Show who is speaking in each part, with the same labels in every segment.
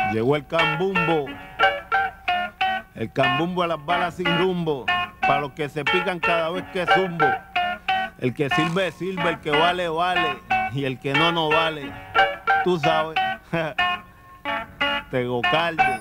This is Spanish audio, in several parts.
Speaker 1: Llegó el cambumbo a las balas sin rumbo, para los que se pican cada vez que zumbo. El que sirve, sirve, el que vale, vale, y el que no, no vale. Tú sabes, Tego Calde.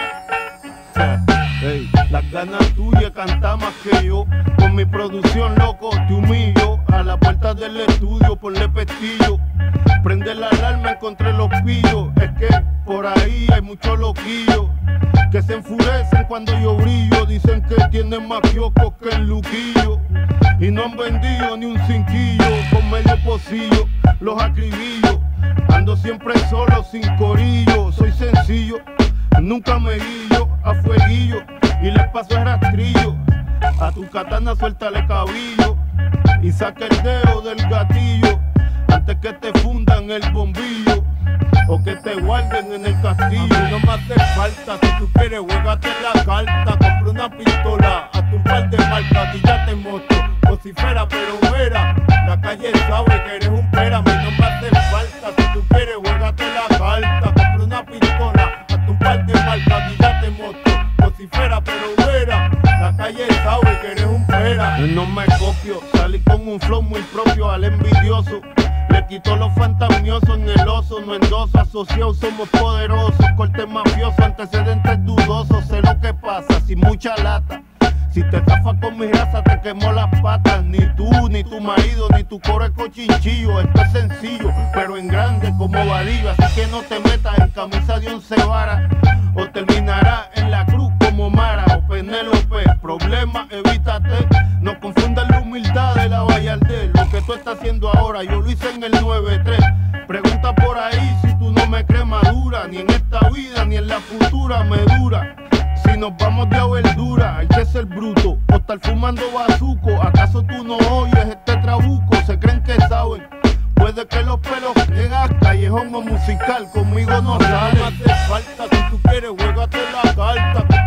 Speaker 1: Hey, las ganas tuyas cantar más que yo. Con mi producción, loco, te humillo. A la puerta del estudio, ponle pestillo. Prende la alarma, encontré los pillos. Es que por ahí hay muchos loquillos que se enfurecen cuando yo brillo. Dicen que tienen más kioscos que el Luquillo y no han vendido ni un cinquillo. Con medio pocillo los acribillo. Ando siempre solo, sin corillo. Soy sencillo, nunca me guillo. A fueguillo y le paso el rastrillo. A tu katana suéltale cabillo y saca el dedo del gatillo antes que te fundan el bombillo o que te guarden en el castillo. A mí no me hace falta, si tú quieres juégate la carta. Compra una pistola, hazte un par de marcas y ya te muestro. Vocifera pero vera, la calle sabe que eres un pera. A mí no me hace falta, si tú quieres juégate la carta. Compra una pistola, hazte un par de marcas y ya te muestro. Vocifera pero vera, la calle sabe que eres un pera. No me copio, salí con un flow muy propio al envidioso. Le quito los fantasmiosos en el oso, no endoso, asociados somos poderosos. Corte mafioso, antecedentes dudosos. Sé lo que pasa, sin mucha lata. Si te zafas con mi raza te quemo las patas. Ni tú, ni tu marido, ni tu coro es cochinchillo. Esto es sencillo, pero en grande como Vadillo. Así que no te metas en camisa de 11 varas o terminarás en la cruz como Mara o Penélope. Problema, evítate. No confundas la humildad de la Vallarde. Lo que tú estás haciendo ahora, yo lo hice en el 9-3. Pregunta por ahí si tú no me crees madura. Ni en esta vida, ni en la futura me dura. Si nos vamos de a verdura, hay que ser bruto o estar fumando bazuco. ¿Acaso tú no oyes este trabuco? Se creen que saben. Puede que los pelos llegas callejón o musical, conmigo no sale. No me hace falta, si tú quieres juégate la carta.